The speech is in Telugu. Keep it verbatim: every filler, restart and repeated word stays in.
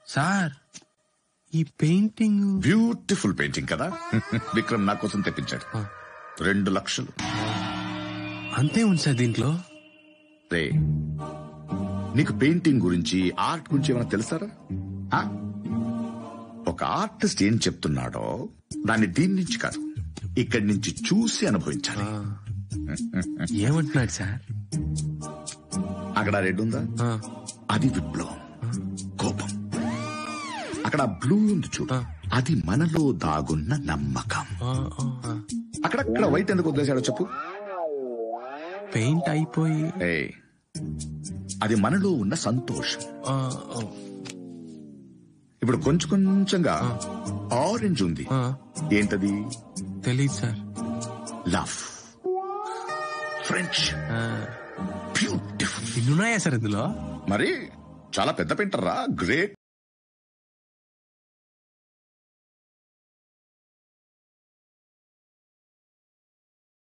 సార్ ఈ పెయింటింగ్ బ్యూటిఫుల్ పెయింటింగ్ కదా. విక్రమ్ నా కోసం తెప్పించాడు. రెండు లక్షలు అంతే ఉంది సార్ దీంట్లో. రే, నీకు పెయింటింగ్ గురించి ఆర్ట్ గురించి ఏమైనా తెలుసారా? ఒక ఆర్టిస్ట్ ఏం చెప్తున్నాడో దాన్ని దీని నుంచి కాదు, ఇక్కడి నుంచి చూసి అనుభవించాలి. ఏమంటున్నాడు సార్? అక్కడ రెడ్ ఉందా, అది విప్లవం, కోపం. అక్కడ బ్లూ ఉంది చూడు, అది మనలో దాగున్న నమ్మకం. అక్కడక్కడ వైట్ ఎందుకు వదిలేశాడో చెప్పు. పెయింట్ అయిపోయి అది మనలో ఉన్న సంతోషం. ఇప్పుడు కొంచెం కొంచెంగా ఆరెంజ్ ఉంది, ఏంటది? తెలీదు సార్. Love, friendship, beautiful. ఇన్నున్నాయా సార్ ఇందులో? మరి చాలా పెద్ద పెయింటర్ రా, గ్రేట్.